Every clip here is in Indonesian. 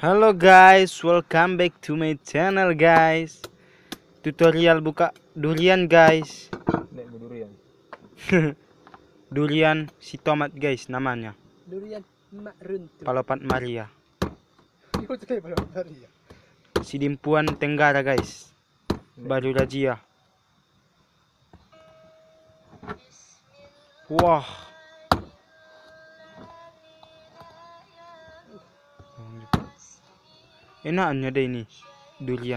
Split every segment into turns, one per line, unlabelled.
Halo guys, welcome back to my channel guys. Tutorial buka durian guys.
Nek durian.
Durian si tomat guys namanya.
Durian mak runtuh.
Palopat Maria.
Itu kayak balap lari ya.
Si Dimpuan Tenggara guys. Baru Rajia. Wah. Enaknya deh ini durian.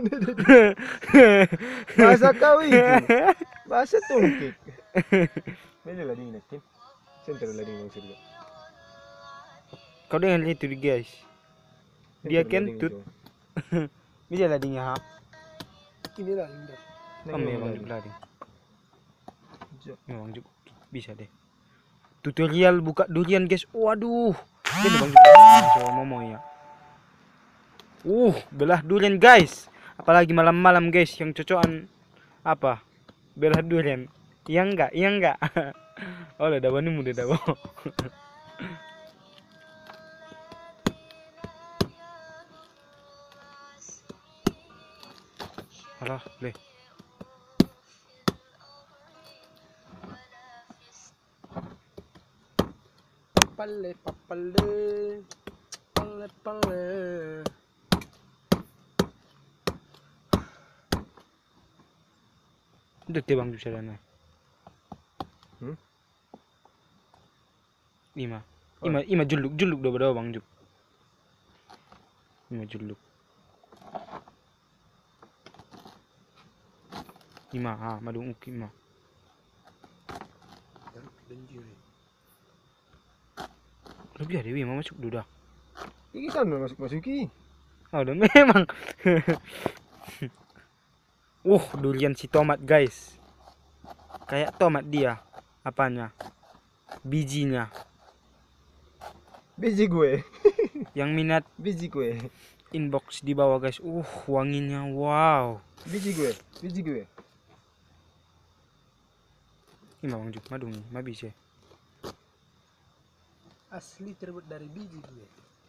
Bahasa kau itu. Bahasa tungkik. Beda lah dingin Kim. Center lah dingin surga.
Kau dengar itu guys. Dia kentut. Bisa ladinya ha.
Ini lah indah.
Memang juga ladi. Memang juga bisa deh. Tutorial buka durian guys. Waduh. Ini bang juga momo ya. Belah durian guys. Apalagi malam-malam guys yang cocokan apa? Belah durian. Iya enggak? Iya enggak? Oh, udah dawan ini udah dawan. Alah, leh.
Papale, papale. Pale, pale.
Udah teh bang juga sana. Ima juluk dah berapa bang juk. Ima juluk. Madu uki ima. Lebih ada Ima masuk dulu dah.
Iki kan masuk-masuki.
Oh, udah memang. Durian si tomat guys. Kayak tomat dia. Apanya? Bijinya.
Biji gue.
Yang minat
Biji gue.
inbox di bawah guys. Wanginya wow.
Biji gue. Biji gue.
Ini bang juk madu nih, ma bisa.
Asli terbuat dari biji gue.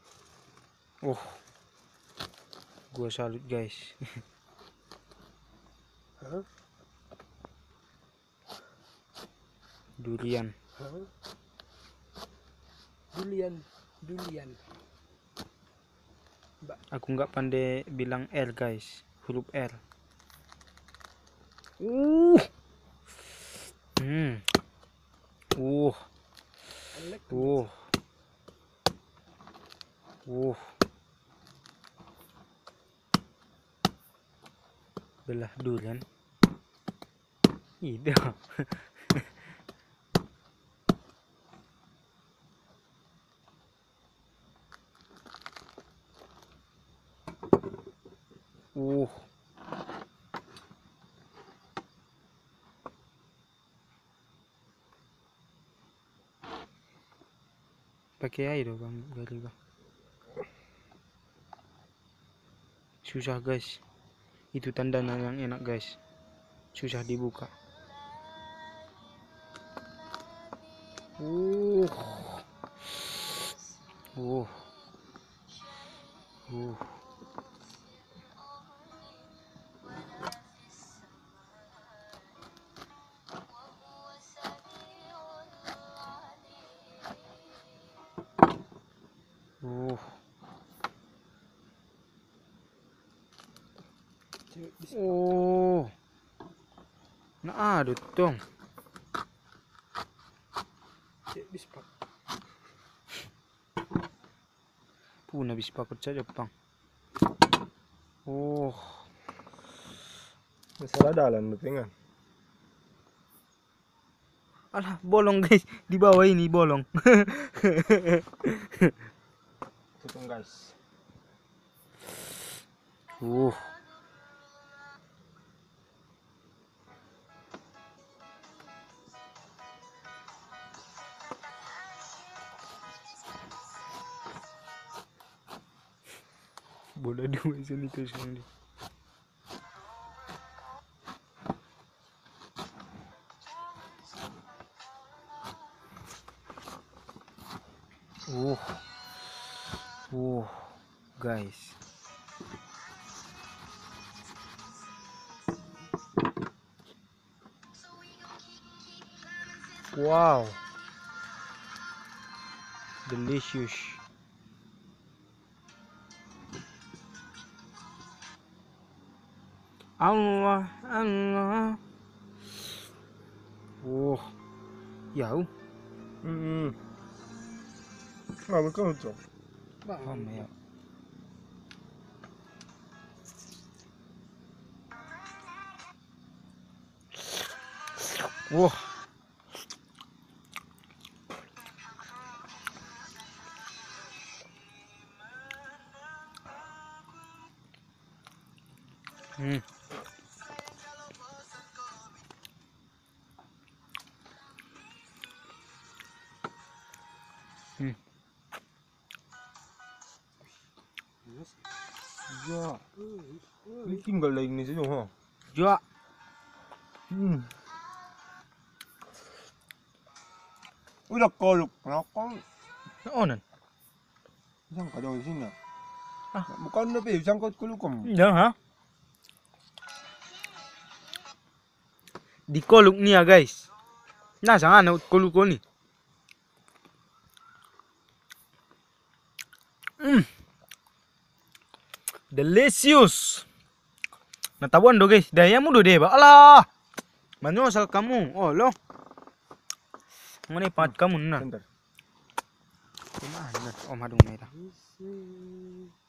Gua salut guys.
Hah?
Durian.
Hah? Durian.
Aku nggak pandai bilang R guys, huruf R. Belah durian. Ide. Pakai air dong bang, gali bang. Susah guys. Itu tandanya yang enak guys. Susah dibuka. Nah, ada dong.
Bispak.
Puna bispak saja Jepang.
Masalah dalam lu pengen.
Alah, bolong guys. Di bawah ini bolong.
Tutung guys.
Bola dua sini terus ini. guys. Wow, delicious. Allah, Allah. Wow, jauh.
Nggak betul.
Lama ya. Wah. Hmm. Hmm.
Ya. Ini tinggal lagi ni saja ha.
Ja.
Udah kolok, kenapa?
Onan.
Isang ka daw di sini.
Ah.
Bukan na pe, isang ka kulukom.
Ya ha. Di koluk ni ya guys. Nah jangan koluk ni. Delicious. Natawan do guys. Daya mo do deh ba. Allah. Manyosal kamu. Oh lo. Mana pat kamu na.
Bentar.
Mana? Oh madung na ita.